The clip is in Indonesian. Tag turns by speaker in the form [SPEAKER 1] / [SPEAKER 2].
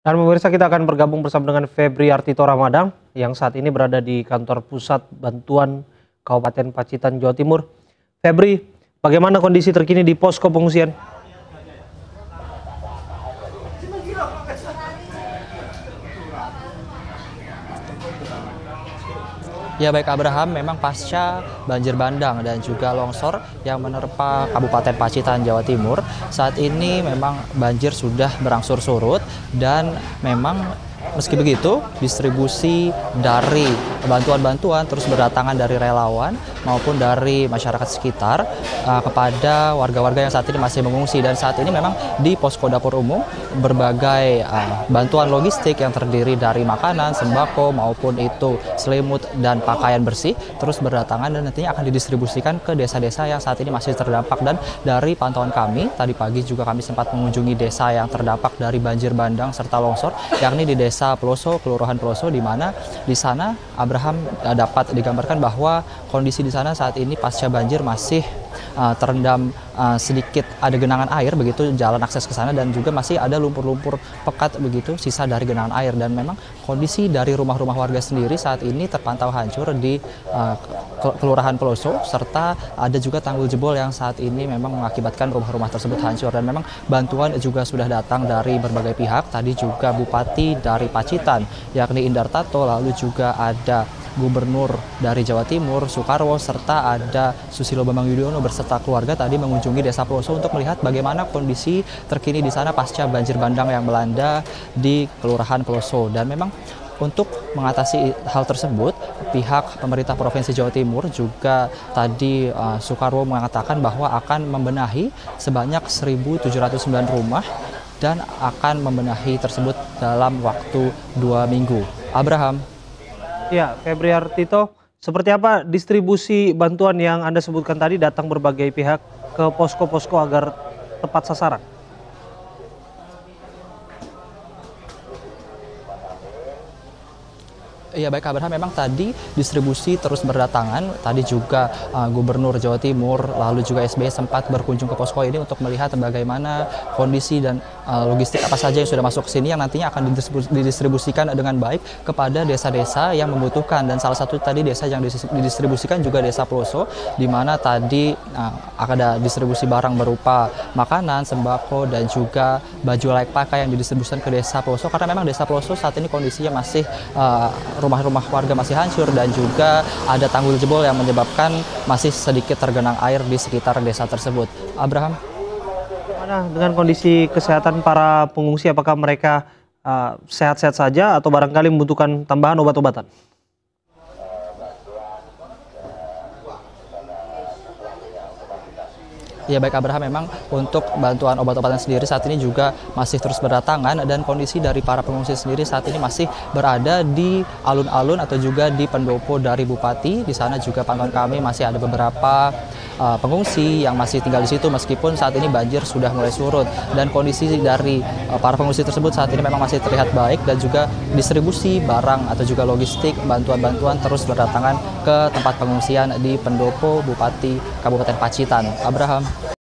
[SPEAKER 1] Dan pemirsa, kita akan bergabung bersama dengan Febri Artito Ramadang yang saat ini berada di kantor pusat bantuan Kabupaten Pacitan, Jawa Timur. Febri, bagaimana kondisi terkini di posko pengungsian?
[SPEAKER 2] Ya baik Abraham, memang pasca banjir bandang dan juga longsor yang menerpa Kabupaten Pacitan, Jawa Timur, saat ini memang banjir sudah berangsur surut dan memang meski begitu distribusi dari bantuan-bantuan terus berdatangan dari relawan maupun dari masyarakat sekitar kepada warga-warga yang saat ini masih mengungsi. Dan saat ini memang di posko dapur umum berbagai bantuan logistik yang terdiri dari makanan, sembako maupun itu selimut dan pakaian bersih terus berdatangan dan nantinya akan didistribusikan ke desa-desa yang saat ini masih terdampak. Dan dari pantauan kami tadi pagi juga kami sempat mengunjungi desa yang terdampak dari banjir bandang serta longsor, yakni di Desa Peloso, Kelurahan Peloso, di mana di sana Abraham dapat digambarkan bahwa kondisi di sana saat ini pasca banjir masih terendam sedikit ada genangan air begitu jalan akses ke sana, dan juga masih ada lumpur-lumpur pekat begitu sisa dari genangan air. Dan memang kondisi dari rumah-rumah warga sendiri saat ini terpantau hancur di Kelurahan Peloso, serta ada juga tanggul jebol yang saat ini memang mengakibatkan rumah-rumah tersebut hancur. Dan memang bantuan juga sudah datang dari berbagai pihak. Tadi juga Bupati dari Pacitan yakni Indar Tato, lalu juga ada Gubernur dari Jawa Timur Soekarwo, serta ada Susilo Bambang Yudhoyono berserta keluarga tadi mengunjungi Desa Peloso untuk melihat bagaimana kondisi terkini di sana pasca banjir bandang yang melanda di Kelurahan Peloso. Dan memang untuk mengatasi hal tersebut, pihak pemerintah Provinsi Jawa Timur juga tadi Soekarwo mengatakan bahwa akan membenahi sebanyak 1.709 rumah dan akan membenahi tersebut dalam waktu 2 minggu. Abraham.
[SPEAKER 1] Ya, Febri Artito, seperti apa distribusi bantuan yang Anda sebutkan tadi datang berbagai pihak ke posko-posko agar tepat sasaran?
[SPEAKER 2] Ya baik Abraham, memang tadi distribusi terus berdatangan. Tadi juga Gubernur Jawa Timur lalu juga SBY sempat berkunjung ke posko ini untuk melihat bagaimana kondisi dan logistik apa saja yang sudah masuk ke sini yang nantinya akan didistribusikan dengan baik kepada desa-desa yang membutuhkan. Dan salah satu tadi desa yang didistribusikan juga Desa Peloso, di mana tadi ada distribusi barang berupa makanan, sembako dan juga baju layak pakai yang didistribusikan ke Desa Peloso, karena memang Desa Peloso saat ini kondisinya masih rumah-rumah warga masih hancur dan juga ada tanggul jebol yang menyebabkan masih sedikit tergenang air di sekitar desa tersebut. Abraham.
[SPEAKER 1] Bagaimana dengan kondisi kesehatan para pengungsi? Apakah mereka sehat-sehat saja atau barangkali membutuhkan tambahan obat-obatan?
[SPEAKER 2] Ya baik Abraham, memang untuk bantuan obat-obatan sendiri saat ini juga masih terus berdatangan, dan kondisi dari para pengungsi sendiri saat ini masih berada di alun-alun atau juga di pendopo dari Bupati. Di sana juga pantauan kami masih ada beberapa pengungsi yang masih tinggal di situ meskipun saat ini banjir sudah mulai surut. Dan kondisi dari para pengungsi tersebut saat ini memang masih terlihat baik, dan juga distribusi barang atau juga logistik bantuan-bantuan terus berdatangan ke tempat pengungsian di pendopo Bupati Kabupaten Pacitan. Abraham.